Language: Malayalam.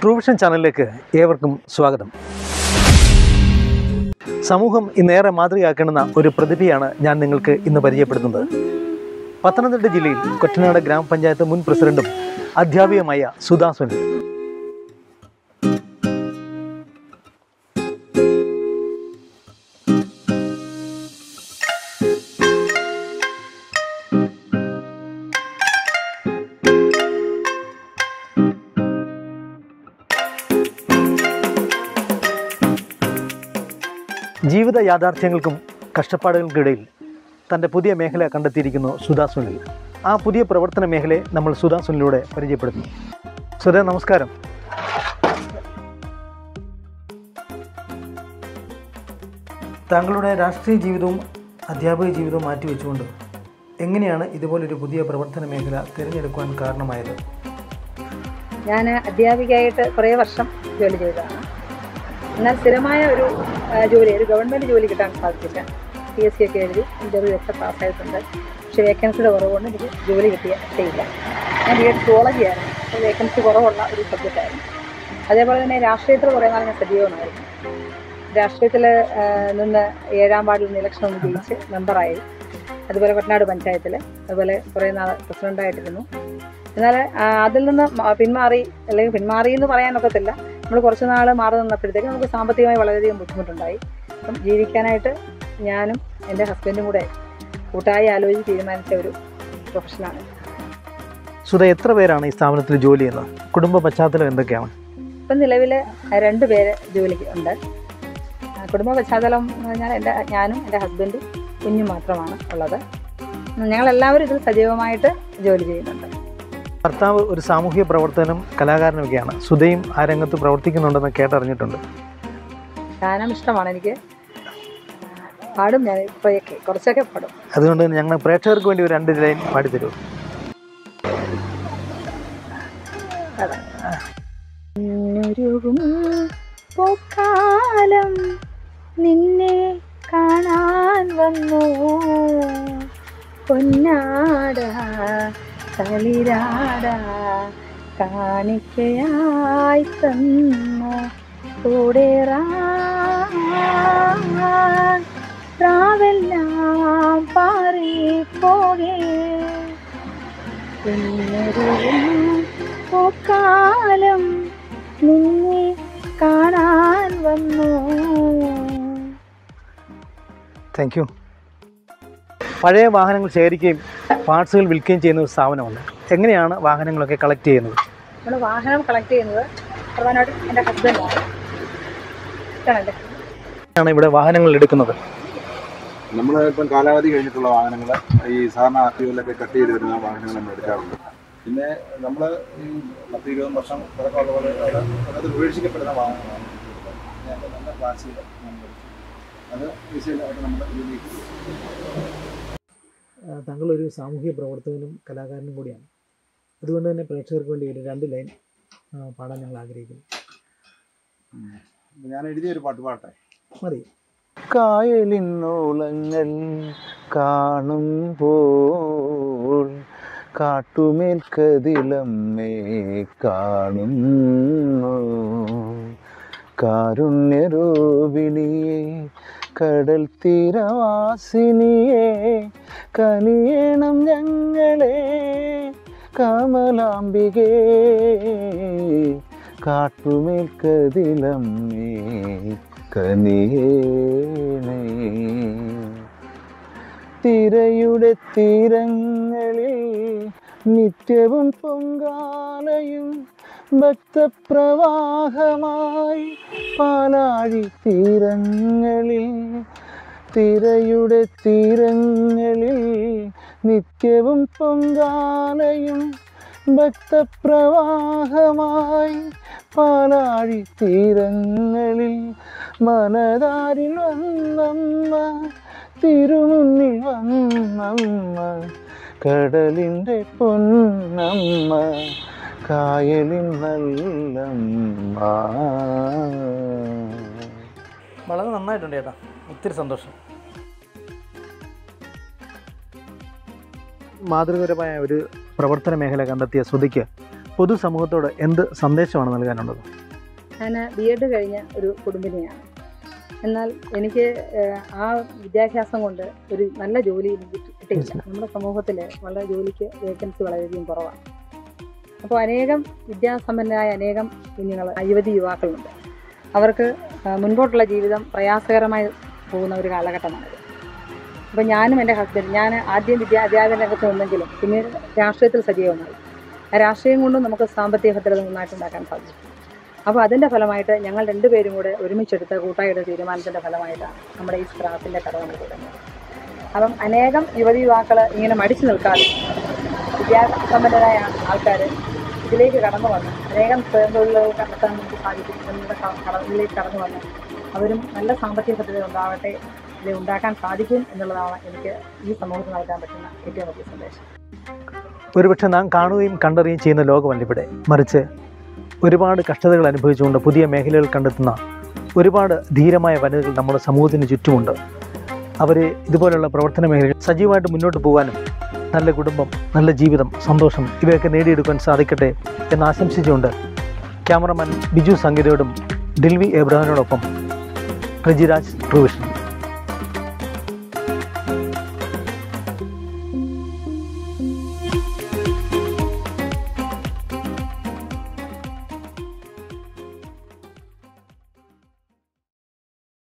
ട്രൂവിഷൻ ചാനലിലേക്ക് ഏവർക്കും സ്വാഗതം. സമൂഹം ഇന്നേറെ മാതൃകയാക്കേണ്ടുന്ന ഒരു പ്രതിഭയാണ് ഞാൻ നിങ്ങൾക്ക് ഇന്ന് പരിചയപ്പെടുത്തുന്നത്. പത്തനംതിട്ട ജില്ലയിൽ കൊറ്റനാട് ഗ്രാമപഞ്ചായത്ത് മുൻ പ്രസിഡന്റും അധ്യാപികയുമായ സുധാ സുനിൽ. ജീവിത യാഥാർത്ഥ്യങ്ങൾക്കും കഷ്ടപ്പാടുകൾക്കിടയിൽ തൻ്റെ പുതിയ മേഖല കണ്ടെത്തിയിരിക്കുന്നു സുധാ സുനിൽ. ആ പുതിയ പ്രവർത്തന മേഖലയെ നമ്മൾ സുധാ സുനിലൂടെ പരിചയപ്പെടുത്തുന്നു. സുധാ, നമസ്കാരം. താങ്കളുടെ രാഷ്ട്രീയ ജീവിതവും അധ്യാപക ജീവിതവും മാറ്റിവെച്ചുകൊണ്ട് എങ്ങനെയാണ് ഇതുപോലൊരു പുതിയ പ്രവർത്തന മേഖല തിരഞ്ഞെടുക്കുവാൻ കാരണമായത്? ഞാൻ അധ്യാപികയായിട്ട് കുറേ വർഷം ജോലി ചെയ്തതാണ്. എന്നാൽ സ്ഥിരമായ ഒരു ഗവൺമെൻറ് ജോലി കിട്ടാൻ സാധിച്ചില്ല. PSC ഒക്കെ എഴുതി ഇൻ്റർവ്യൂ ഒക്കെ പാസ്സായിട്ടുണ്ട്. പക്ഷേ വേക്കൻസിയുടെ കുറവുകൊണ്ട് എനിക്ക് ജോലി കിട്ടിയില്ല. ഞാൻ സുവോളജിയായിരുന്നു. അപ്പോൾ വേക്കൻസി കുറവുള്ള ഒരു സബ്ജക്റ്റായിരുന്നു. അതേപോലെ തന്നെ രാഷ്ട്രീയത്തിൽ കുറേ നാൾ ഞാൻ സജീവമായിരുന്നു. രാഷ്ട്രീയത്തിൽ നിന്ന് 7ാം വാർഡിൽ നിന്ന് ഇലക്ഷൻ ഒന്ന് ജയിച്ച് മെമ്പറായി. അതുപോലെ കൊറ്റനാട് പഞ്ചായത്തിൽ അതുപോലെ കുറേ നാൾ പ്രസിഡൻ്റായിട്ടിരുന്നു. എന്നാൽ അതിൽ നിന്ന് പിന്മാറി എന്ന് പറയാനൊക്കത്തില്ല. നമ്മൾ കുറച്ച് നാൾ മാറി നിന്നപ്പോഴത്തേക്ക് നമുക്ക് സാമ്പത്തികമായി വളരെയധികം ബുദ്ധിമുട്ടുണ്ടായി. അപ്പം ജീവിക്കാനായിട്ട് ഞാനും എൻ്റെ ഹസ്ബൻഡും കൂടെ കൂട്ടായി ആലോചിച്ച് തീരുമാനിച്ച ഒരു പ്രൊഫഷനാണ്. സുധ, എത്ര പേരാണ് ഈ സ്ഥാപനത്തിൽ ജോലി ചെയ്യുന്നത്? കുടുംബ പശ്ചാത്തലം എന്തൊക്കെയാണ്? ഇപ്പം നിലവിൽ 2 പേര് ജോലിക്ക് ഉണ്ട്. കുടുംബ പശ്ചാത്തലം എന്ന് പറഞ്ഞാൽ ഞാനും എൻ്റെ ഹസ്ബൻഡും കുഞ്ഞും മാത്രമാണ് ഉള്ളത്. ഞങ്ങളെല്ലാവരും ഇതിൽ സജീവമായിട്ട് ജോലി ചെയ്യുന്നുണ്ട്. ഭർത്താവ് ഒരു സാമൂഹിക പ്രവർത്തനം കലാകാരനൊക്കെയാണ്. സുധയും ആ രംഗത്ത് പ്രവർത്തിക്കുന്നുണ്ടെന്ന് കേട്ടറിഞ്ഞിട്ടുണ്ട്. ഗാനം ഇഷ്ടമാണ് എനിക്ക്. പാടും, ഞാൻ ഇപ്പോഴൊക്കെ കുറച്ചൊക്കെ പാടും. അതുകൊണ്ട് തന്നെ ഞങ്ങൾ പ്രേക്ഷകർക്ക് വേണ്ടി ഒരു 2 ലൈൻ പാടിത്തരൂ. പൂക്കാലം നിന്നെ കാണാൻ വന്നു പൊന്നാട തളിരാട കാണിക്കയായി തന്നു കൂടെറാവെല്ലാം പാറിപ്പോകേ പൂക്കാലം നിന്നെ കാണാൻ വന്നു. Thank you. പഴയ വാഹനങ്ങൾ ശേഖരിക്കുകയും പാർട്സുകൾ വിൽക്കുകയും ചെയ്യുന്ന ഒരു സ്ഥാപനമുണ്ട്. എങ്ങനെയാണ് വാഹനങ്ങളൊക്കെ കളക്ട് ചെയ്യുന്നത്? നമ്മൾ വാഹനം കളക്ട് ചെയ്യുന്നത് പ്രധാനമായിട്ടും എൻ്റെ ഹസ്ബൻഡാണ്. ഇവിടെ വാഹനങ്ങൾ എടുക്കുന്നത് നമ്മൾ ഇപ്പം കാലാവധി കഴിഞ്ഞിട്ടുള്ള വാഹനങ്ങൾ ഈ സാധാരണ RTOയിലൊക്കെ കട്ട് ചെയ്ത് വരുന്ന വാഹനങ്ങൾ നമ്മൾ എടുക്കാറുണ്ട്. പിന്നെ നമ്മൾ ഈ 10-20 വർഷം പഴക്കമുള്ള പോലെ അത് ഉപേക്ഷിക്കപ്പെടുന്ന വാഹനങ്ങളാണ്. നല്ല ക്ലാസ്സിൽ അത് വിശേഷമായിട്ട് നമ്മുടെ ഇതിലേക്ക്. താങ്കളൊരു സാമൂഹിക പ്രവർത്തകനും കലാകാരനും കൂടിയാണ്. അതുകൊണ്ട് തന്നെ പ്രേക്ഷകർക്ക് വേണ്ടി ഒരു 2 ലൈൻ പാടാൻ ഞങ്ങൾ ആഗ്രഹിക്കുന്നു. ഞാൻ എഴുതിയൊരു പാട്ട് പാട്ടെ. മതി. കായലിന്നോളങ്ങൾ കാണുമ്പോൾ കാട്ടുമേൽ കതിലമ്മേ കാണുന്നു കാരുണ്യരൂപിണിയെ കടൽ തീരവാസിനിയെ കനിയണം ഞങ്ങളെ കമലാംബികേ കാട്ടുമേൽ കതിലമ്മേ കനിയേണേ. തിരയുടെ തീരങ്ങളിൽ നിത്യവും പൊങ്കാലയും ഭക്തപ്രവാഹമായി പാലാഴി തീരങ്ങളിൽ തിരയുടെ തീരങ്ങളിൽ നിത്യവും പൊങ്കാലയും ഭക്തപ്രവാഹമായി പാലാഴി തീരങ്ങളിൽ മനതാരിൽ വന്നമ്മ തിരുമുന്നിൽ വന്നമ്മ കടലിൻ്റെ പൊന്നമ്മ കായലിൻ നല്ലമ്മ. വളരെ നന്നായിട്ടുണ്ട് ചേട്ടാ, ഒത്തിരി സന്തോഷം. മാതൃകപരമായ ഒരു പ്രവർത്തന മേഖല കണ്ടെത്തിയ സുധിക്ക് പൊതുസമൂഹത്തോട് എന്ത് സന്ദേശമാണ് നൽകാനുള്ളത്? ഞാൻ B.Ed കഴിഞ്ഞ ഒരു കുടുംബിനിയാണ്. എന്നാൽ എനിക്ക് ആ വിദ്യാഭ്യാസം കൊണ്ട് ഒരു നല്ല ജോലി കിട്ടിയില്ല. നമ്മുടെ സമൂഹത്തിൽ വളരെ ജോലിക്ക് വേക്കൻസി വളരെയധികം കുറവാണ്. അപ്പോൾ അനേകം വിദ്യാസമ്പന്നരായ അനേകം കുഞ്ഞുങ്ങൾ, യുവതി യുവാക്കളുണ്ട്. അവർക്ക് മുൻപോട്ടുള്ള ജീവിതം പ്രയാസകരമായി പോകുന്ന ഒരു കാലഘട്ടമാണിത്. അപ്പോൾ ഞാനും എൻ്റെ ഹസ്ബൻഡ്, ഞാൻ ആദ്യം അധ്യാപന രംഗത്ത് നിന്നെങ്കിലും പിന്നീട് രാഷ്ട്രീയത്തിൽ സജീവമായി. ആ രാഷ്ട്രീയം കൊണ്ടും നമുക്ക് സാമ്പത്തിക ഭദ്രത നന്നായിട്ടുണ്ടാക്കാൻ സാധിച്ചു. അപ്പോൾ അതിൻ്റെ ഫലമായിട്ട് ഞങ്ങൾ രണ്ടുപേരും കൂടെ ഒരുമിച്ചെടുത്ത കൂട്ടായ തീരുമാനത്തിൻ്റെ ഫലമായിട്ടാണ് നമ്മുടെ ഈ സ്ക്രാപ്പിൻ്റെ കട നമ്മൾ തുടങ്ങുന്നത്. അപ്പം അനേകം യുവതി യുവാക്കൾ ഇങ്ങനെ മടിച്ചു നിൽക്കാതെ വിദ്യാസമ്പന്നരായ ആൾക്കാർ ഇതിലേക്ക് കടന്നു വന്ന് അനേകം സ്വയം തൊഴിലുകൾ കണ്ടെത്താൻ നമുക്ക് സാധിക്കും. ഇതിലേക്ക് കടന്നു വന്ന് അവരും നല്ല സാമ്പത്തിക ഭദ്രത ഉണ്ടാവട്ടെ, ഇത് ഉണ്ടാക്കാൻ സാധിക്കും എന്നുള്ളതാണ് എനിക്ക് ഈ സമൂഹത്തിൽ നൽകാൻ പറ്റുന്ന ഏറ്റവും വലിയ സന്ദേശം. ഒരുപക്ഷെ നാം കാണുകയും കണ്ടറിയുകയും ചെയ്യുന്ന ലോകമല്ല ഇവിടെ, മറിച്ച് ഒരുപാട് കഷ്ടതകൾ അനുഭവിച്ചുകൊണ്ട് പുതിയ മേഖലകൾ കണ്ടെത്തുന്ന ഒരുപാട് ധീരമായ വനിതകൾ നമ്മുടെ സമൂഹത്തിന് ചുറ്റുമുണ്ട്. അവർ ഇതുപോലുള്ള പ്രവർത്തന മേഖലകൾ സജീവമായിട്ട് മുന്നോട്ട് പോകാനും നല്ല കുടുംബം, നല്ല ജീവിതം, സന്തോഷം ഇവയൊക്കെ നേടിയെടുക്കാൻ സാധിക്കട്ടെ എന്ന് ആശംസിച്ചുകൊണ്ട് ക്യാമറമാൻ ബിജു സംഗീതയോടും ഡിൽവി എബ്രഹാമിനോടൊപ്പം പ്രജിരാജ് പ്രൊവിഷൻ.